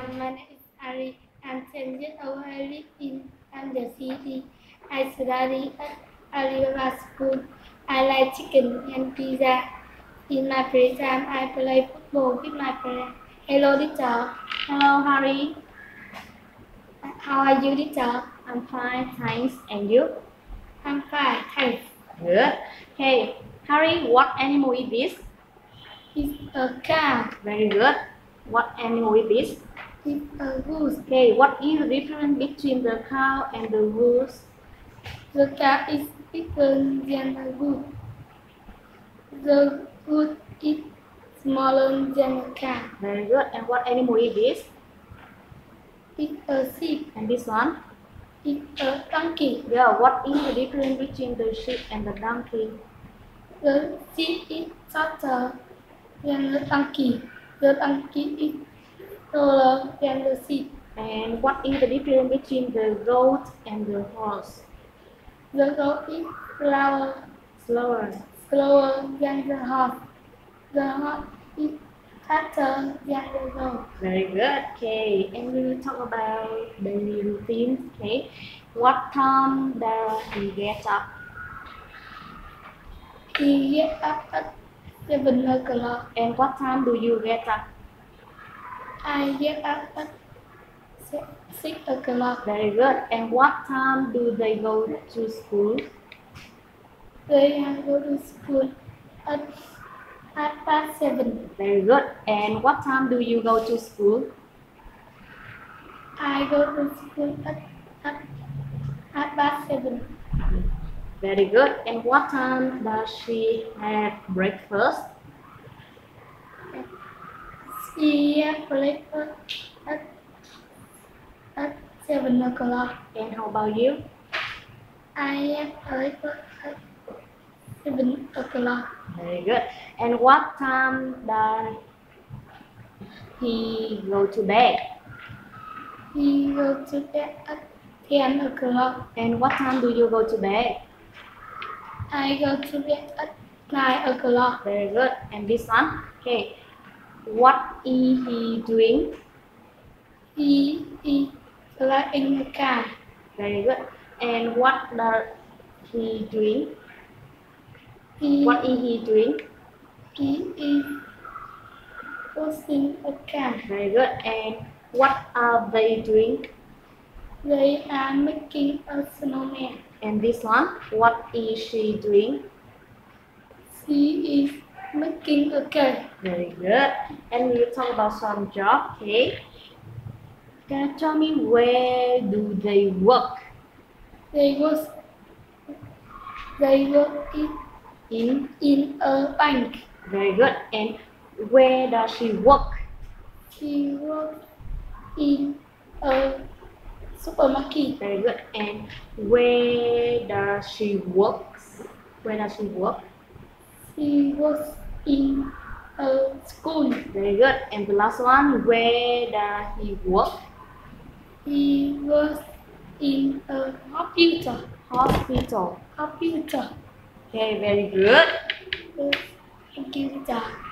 My name is Ari. I'm 10 years old. I live in the city. I study at Alibaba School. I like chicken and pizza. In my free time, I play football with my friends. Hello, teacher. Hello, Harry. How are you, teacher? I'm fine, thanks. And you? I'm fine, thanks. Good. Hey, Harry, what animal is this? It's a car. Very good. What animal is this? It's a goose. Okay, what is the difference between the cow and the goose? The car is bigger than the goose. The goose is smaller than the car. Very good. And what animal is this? It's a sheep. And this one? It's a donkey. Yeah, what is the difference between the sheep and the donkey? The sheep is shorter than the donkey. The donkey is taller than the sheep. And what is the difference between the goat and the horse? The goat is Slower. slower than the horse. The horse is faster than the goat. Very good. Okay, and we will talk about daily routines. Okay, what time does he get up? He gets up at 7 o'clock. And what time do you get up? I get up at 6 o'clock. Very good. And what time do they go to school? They go to school at 7:30. Very good. And what time do you go to school? I go to school at 7:30. Very good. And what time does she have breakfast? She has breakfast at 7 o'clock. And how about you? I have breakfast at 7 o'clock. Very good. And what time does he go to bed? He goes to bed at 10 o'clock. And what time do you go to bed? I go to bed at 9 o'clock. Very good. And this one? Okay. What is he doing? He is driving a car. Very good. And what does he doing? He What is he doing? is pushing a car. Very good. And what are they doing? They are making a snowman. And this one? What is she doing? She is making a cake. Very good. And we will talk about some job. Okay. Can you tell me where do they work? They work in a bank. Very good. And where does she work? She works in a supermarket. Very good. And where does she work? Where does she work? She works in a school. Very good. And the last one, where does he work? He works in a hospital. Hospital. Hospital. Okay, very good. Thank you, teacher.